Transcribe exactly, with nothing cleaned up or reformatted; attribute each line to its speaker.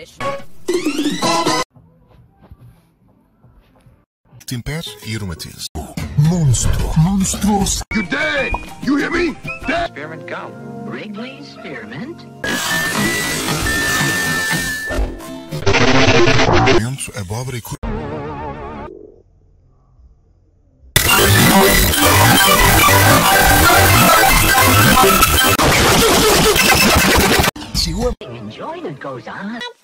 Speaker 1: fish.
Speaker 2: Timper irumatiz. Monstro. Monstruos.
Speaker 3: You dead! You hear me? Dead!
Speaker 4: Experiment go.
Speaker 5: Wrigley spearmint.
Speaker 2: Su ababri ku.
Speaker 5: Enjoyment goes on.